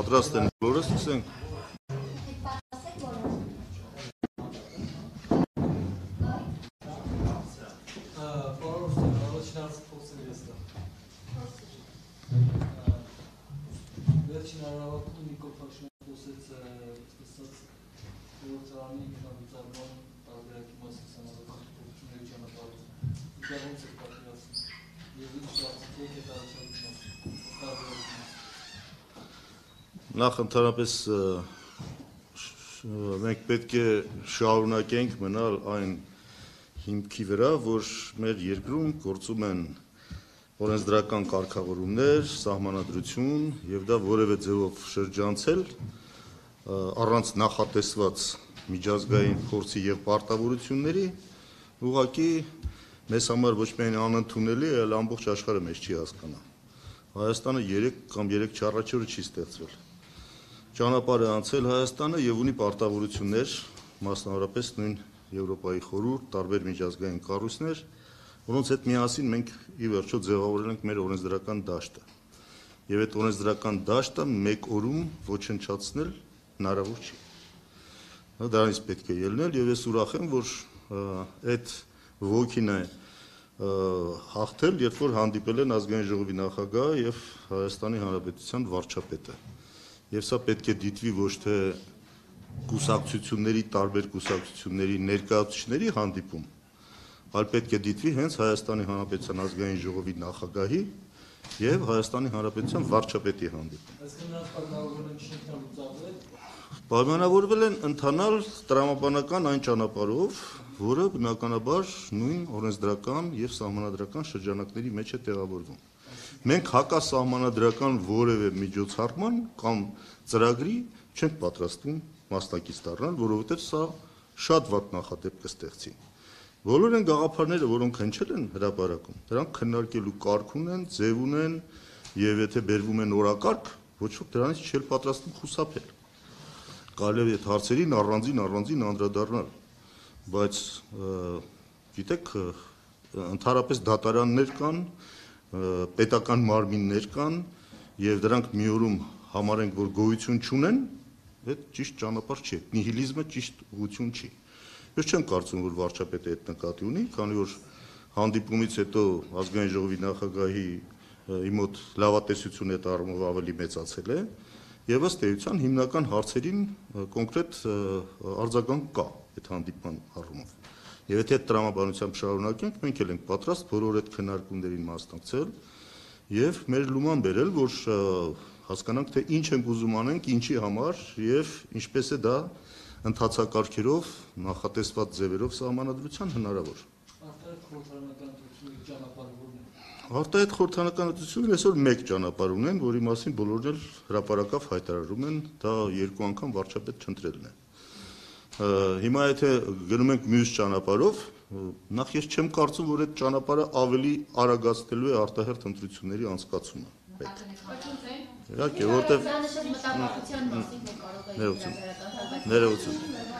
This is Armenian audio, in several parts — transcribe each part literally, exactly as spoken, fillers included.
Պատրաստ են բոլորը, սկսենք։ Նախ ընդհանրապես մենք պետք է շարունակենք մնալ այն հիմքի վրա, որ մեր երկրում գործում են օրենսդրական կարգավորումներ, սահմանադրություն եւ դա որևէ ձևով շրջանցել առանց նախատեսված միջազգային փորձի եւ պարտավորությունների ուղղակի մեզ համար ոչ միայն անընդունելի, այլ ամբողջ աշխարհը մեզ չի հասկանա։ Հայաստանը երեք կամ երեք չառաջորը չի ստեղծվել։ Ճանապարհ է անցել Հայաստանը եւ ունի պարտավորություններ, մասնավորապես նույն Եվրոպայի խորհուրդ, տարբեր միջազգային կառույցներ, որոնց հետ միասին մենք ի վերջո ձևավորել ենք մեր օրենսդրական դաշտը։ Եվ այդ օրենսդրական դաշտը մեկ օրում ոչնչացնել հնարավոր չի։ Դրանից պետք է ելնել եւ ես ուրախ եմ, որ այդ ոգին է հաղթել, երբ որ հանդիպել են ազգային ժողովի նախագահը եւ Հայաստանի Հանրապետության վարչապետը։ Եվ սա պետք է դիտվի ոչ թե կուսակցությունների, տարբեր կուսակցությունների ներկայացուցիչների հանդիպում, այլ պետք է դիտվի հենց Հայաստանի Հանրապետության ազգային ժողովի նախագահի եւ Հայաստանի Հանրապետության վարչապետի հանդիպում։ Պայմանավորվել են ընթանալ տրամաբանական այն ճանապարհով, որը բնականաբար նույն օրենսդրական եւ սահմանադրական շրջանակների մեջ է տեղավորվում։ Մենք հակասահմանադրական որևէ միջոցառման կամ ծրագրի չենք պատրաստվում մասնակից դառնալ, որովհետև սա շատ վատ նախադեպ կստեղծի։ Բոլոր այն գաղափարները, որոնք հնչել են հրապարակում, դրանք քննարկելու կարգ ունեն, ձև ունեն եւ եթե բերվում են օրակարգ, ոչ ոք դրանից չի պատրաստվում խուսափել։ Կարելի է այդ հարցերին առանձին առանձին անդրադառնալ, բայց գիտեք, ընդհանրապես դատարաններ կան, պետական մարմիններ կան եւ դրանք մի օրում համարենք, որ գոյություն չունեն, այդ ճիշտ ճանապարհ չի, նիհիլիզմը ճիշտ ուղղություն չի։ Ես չեմ կարծում, որ վարչապետը այդ նկատի ունի, քանի որ հանդիպումից հետո ազգային ժողովի նախագահի իմ մոտ լավատեսությունը այդ առումով ավելի մեծացել է եւ ըստ էության հիմնական հարցերին կոնկրետ արձագանք կա այդ հանդիպման առումով։ Եվ եթե այդ տրամաբանությամբ շարունակենք, մենք էլ ենք պատրաստ բոլոր այդ քննարկումներին մասնակցել եւ մեր լուման բերել, որ հասկանանք, թե ինչ ենք ուզում անենք, ինչի համար եւ ինչպես է դա ընթացակարգերով, նախատեսված ձևերով սահմանադրության հնարավոր։ Արտահայտ խորհրդանականությունը այսօր մեկ ճանապարհ ունեն, որի մասին բոլորն էլ հրապարակավ հայտարարում են, դա երկու անգամ վարչապետ չընտրելն է։ Հիմա եթե գնում ենք մյուս ճանապարհով, նախ ես չեմ կարծում, որ այդ ճանապարհը ավելի արագացնելու է արտահերթ ընտրությունների անցկացումը։ Իհարկե, որտեղ ներողություն,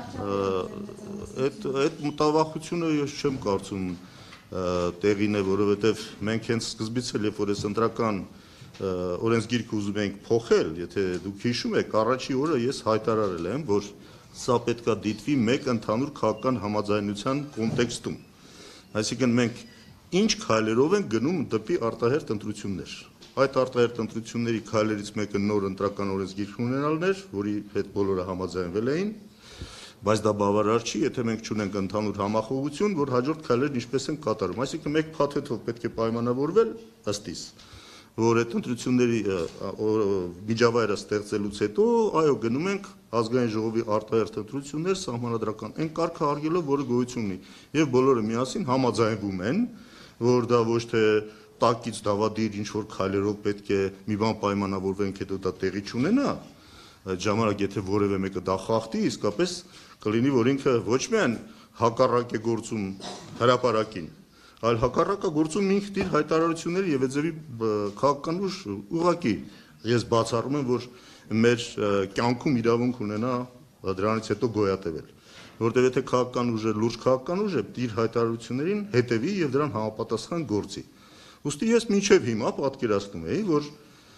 այդ այդ մտավախությունը ես չեմ կարծում տեղին է, որովհետև մենք հենց սկզբից էլ երբ որ այս ընտրական օրենսգիրքը ուզում ենք փոխել, եթե դուք հիշում եք, առաջի օրը ես հայտարարել եմ, որ սա պետք է դիտվի մեկ ընդհանուր քաղաքական համաձայնության կոնտեքստում։ Այսինքն մենք ինչ քայլերով ենք գնում դեպի արտահերթ ընտրություններ։ Այդ արտահերթ ընտրությունների քայլերից մեկը նոր ընտրական օրենսգիր ունենալն էր, որի հետ բոլորը համաձայնվել էին, բայց դա բավարար չի, եթե մենք չունենք ընդհանուր համախոհություն, որ հաջորդ քայլերն ինչպես են կատարում։ Այսինքն մեկ փաթեթով պետք է պայմանավորվել ըստ իս, որ այդ ընտրությունների միջավայրը ստեղծելուց հետո, այո, գնում ենք ազգային ժողովի արտահերթ ընտրություններ սահմանադրական այն կարգը հարգելով, որը գոյություն ունի, եւ բոլորը միասին համաձայնվում են, որ դա ոչ թե տակից դավադիր ինչ որ քայլերով պետք է մի բան պայմանավորվենք, հետո դա տեղի չունենա, այդ ժամանակ եթե որևէ մեկը դա խախտի, իսկապես կլինի, որ ինքը ոչ միայն հակառակ է գործում հրապարակին, այլ հակառակը գործում ինքն իր հայտարարությունների եւ այդզեւի քաղաքական ուժ ուղղակի ես բացառում եմ, որ մեր կյանքում իրավունք ունենա դրանից հետո գոյատևել, որտեղ եթե քաղաքական ուժը լուրջ քաղաքական ուժ է, իր հայտարարություններին հետևի եւ դրան համապատասխան գործի։ Ուստի ես մինչև հիմա պատկերացնում էի, որ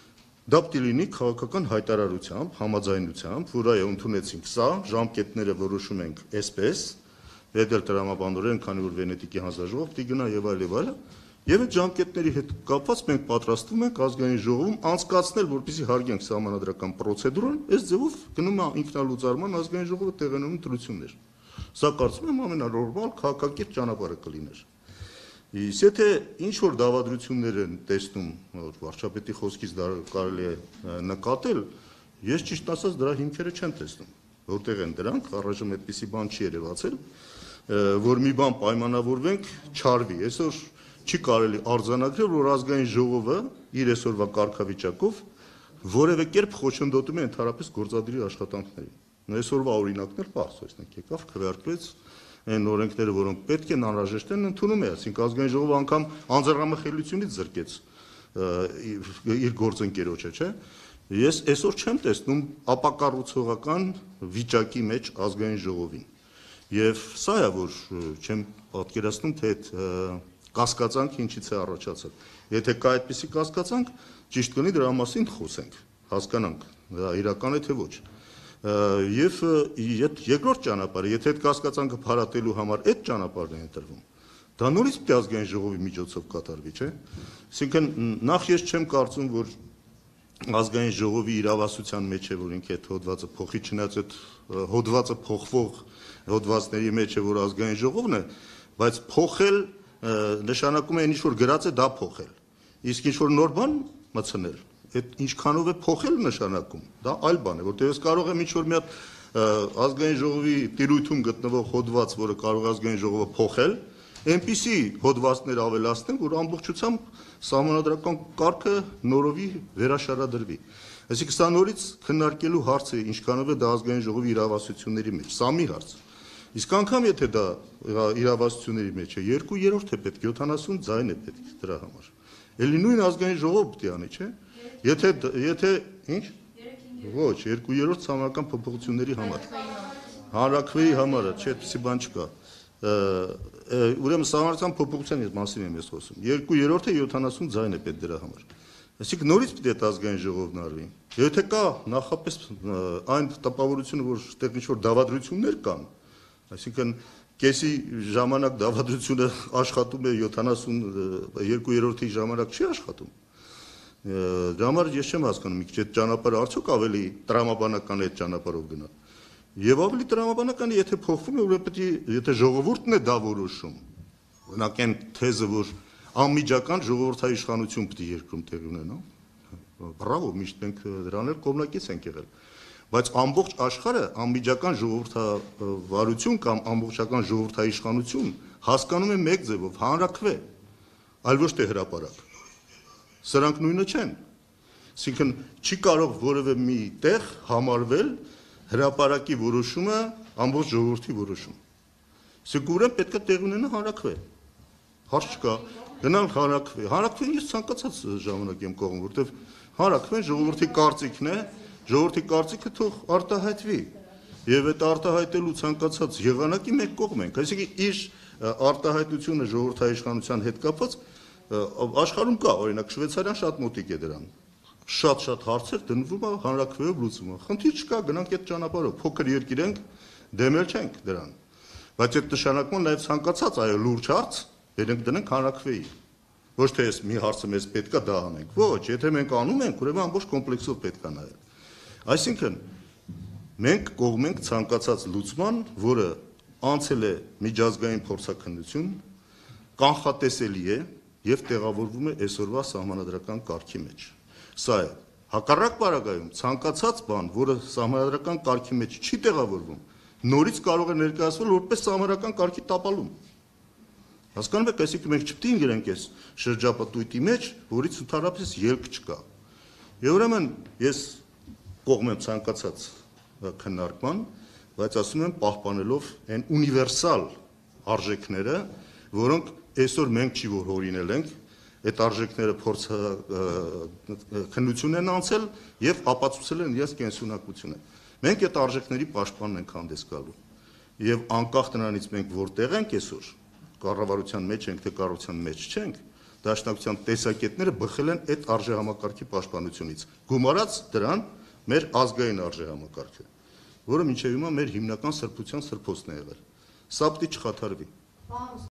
Դա պիտի լինի քաղաքական հայտարարությամբ, համաձայնությամբ, որ այո ընդունեցինք սա, ժամկետները որոշում ենք այսպես, Պետել տրամաբանորեն, քանի որ Վենետիկի հանձնաժողով պիտի գնա եւ այլ եւ այլ, եւ այդ ժամկետների հետ կապված մենք պատրաստվում ենք ազգային ժողովում անցկացնել, որպեսզի հարգենք սահմանադրական պրոցեդուրան, այս ձևով գնում է ինքնալուծարման ազգային ժողովը տեղենում ընտրություններ։ Սա կարծում եմ ամենանորմալ քաղաքակիրթ ճանապարհը կլիներ։ Իսկ եթե ինչ որ դավադրություններ են տեսնում, որ վարչապետի խոսքից դա կարելի է նկատել, ես ճիշտ ասած դրա հիմքերը չեմ տեսնում, որտեղ են դրանք, առայժմ այդպիսի բան չի երևացել, որ մի բան պայմանավորվենք, չարվի, այսօր չի կարելի արձանագրել, որ ազգային ժողովը իր այսօրվա կարգավիճակով որևէ կերպ խոչընդոտում է ընդհանրապես գործադիրի աշխատանքներին։ Այսօրվա օրինակներ պարզ, օրինակ եկավ քվեարկվեց այն օրենքները, որոնք պետք են անհրաժեշտ են, ընդունում է, այսինքն ազգային ժողովը անգամ անձեռնամխելիությունից զրկեց իր գործընկերոջը, չէ՞։ Ես այսօր չեմ տեսնում ապակառուցողական վիճակի մեջ ազգային ժողովին։ Եվ սա է, որ չեմ պատկերացնում, թե այդ կասկածանքը ինչից է առաջացել։ Եթե կա այդպիսի կասկածանք, ճիշտ կլինի դրա մասին խոսենք, հասկանանք, դա իրական է թե ոչ։ Եվ երկրորդ ճանապարհը, եթե այդ կասկածանքը փարատելու համար այդ ճանապարհն է ընտրվում, դա նորից պետք է ազգային ժողովի միջոցով կատարվի, չէ՞։ Այսինքն նախ ես չեմ կարծում, որ ազգային ժողովի իրավասության մեջ է, որ ինքը այդ հոդվածը փոխի, չնայած այդ հոդվածը փոխվող հոդվածների մեջ է, որ ազգային ժողովն է, բայց փոխել նշանակում է ինչ որ գրած է դա փոխել։ Իսկ ինչ որ նոր բան մտցնել, այդ ինչքանով է փոխել նշանակում, դա այլ բան է, որտեղ ես կարող եմ ինչ որ մի հատ ազգային ժողովի տիրույթում գտնվող հոդված, որը կարող է ազգային ժողովը փոխել, այնպիսի հոդվածներ ավելացնեմ, որ ամբողջությամբ սահմանադրական կարգը նորովի վերաշարադրվի։ Այսինքն սա նորից քննարկելու հարց է, ինչքանով է դա ազգային ժողովի իրավասությունների մեջ, սա մի հարց։ Իսկ անգամ եթե դա իրավասությունների մեջ է, երկու երրորդ է պետք, յոթանասուն ձայն է պետք դրա համար։ Էլի նույն ազգային ժողով պետք է անի, չէ՞։ Եթե եթե ինչ։ Ոչ, երկու երրորդ սահմանական փոփոխությունների համար։ Հանրաքվեի համար, չէ, այդպիսի բան չկա։ Ուրեմն սահմանադրական փոփոխության մասին եմ ես խոսում։ Երկու երրորդը յոթանասուն ձայն է պետք դրա համար։ Այսինքն նորից պետք է ազգային ժողովն արվի։ Եթե կա նախապես այն տպավորությունը, որ այդտեղ ինչ-որ դավադրություններ կան, այսինքն կեսի ժամանակ դավադրությունը աշխատում է յոթանասուն երկու երրորդի ժամանակ չի աշխատում։ Դրա համար ես չեմ հասկանում, մի քիչ այդ ճանապարհը արդյոք ավելի տրամաբանական է այդ ճանապարհով գնալ։ Եվ ավելի տրամաբանական է, եթե փոխվում է, ուրեմն պետք է, եթե ժողովուրդն է դա որոշում, օրինակ այն թեզը, որ անմիջական ժողովրդային իշխանություն պետք է երկրում տեղի ունենա, բրավո, միշտ մենք դրան էլ կողմնակից ենք եղել, բայց ամբողջ աշխարհը անմիջական ժողովրդավարություն կամ ամբողջական ժողովրդային իշխանություն հասկանում է մեկ ձևով, հանրաքվե, այլ ոչ թե հրապարակ։ Սրանք նույնը չեն։ Այսինքն չի կարող որևէ մի տեղ համարվել հրապարակի որոշումը ամբողջ ժողովրդի որոշում։ Իսկ ուրեմն պետք է տեղ ունենա հանրաքվե։ Հարց չկա, գնալ հանրաքվե։ Հանրաքվեն ես ցանկացած ժամանակ եմ կողմ, որտեվ հանրաքվեն ժողովրդի կարծիքն է, ժողովրդի կարծիքը թող արտահայտվի։ Եվ այդ արտահայտելու ցանկացած եղանակի մենք կողմ ենք։ Այսինքն իր արտահայտությունը ժողովրդային իշխանության հետ կապված աշխարհում կա, օրինակ Շվեյցարիան շատ մոտիկ է դրան։ Շատ-շատ հարցեր դնվում է հանրաքվեով լուծվում է։ Խնդիր չկա, գնանք այդ ճանապարհով, փոքր երկիր ենք, դեմել չենք դրան։ Բայց այդ նշանակում նաև ցանկացած այո լուրջ հարց դրանք դնենք հանրաքվեի։ Ոչ թե այս մի հարցը մեզ պետքա դա անենք։ Ոչ, եթե մենք անում ենք, ուրեմն ամբողջ կոմպլեքսով պետքա նայել։ Այսինքն մենք կողմ ենք ցանկացած լուծման, որը անցել է միջազգային փորձաքննություն, կանխատեսելի է եւ տեղավորվում է այսօրվա սահմանադրական կարգի մեջ։ Սա է հակառակ բaragայում ցանկացած բան, որը սահմանադրական կարգի մեջ չի տեղավորվում, նորից կարող է ներկայացվել որպես սահմանադրական կարգի տապալում։ Հասկանում եք, այսինքն մենք չպետք է գնանք այս շրջապատույտի մեջ, որից ընդհանրապես ելք չկա։ Եվ ուրեմն ես կողմ եմ ցանկացած քննարկման, բայց ասում եմ պահպանելով այն ունիվերսալ արժեքները, որոնք այսօր մենք չի որ հորինել ենք, այդ արժեքները փորձ քննություն են անցել եւ ապացուցել են իրենց կենսունակությունը։ Մենք այդ արժեքների պաշտպանն ենք հանդես գալու։ Եվ անկախ նրանից մենք որտեղ ենք այսօր, կառավարության մեջ ենք թե կառավարության մեջ չենք, դաշնակցության տեսակետները բխել են այդ արժեհամակարգի պաշտպանությունից։ Գումարած դրան մեր ազգային արժեհամակարգը, որը մինչև հիմա մեր հիմնական սրբության սրբոցն է եղել։ Սա պետք է չխաթարվի։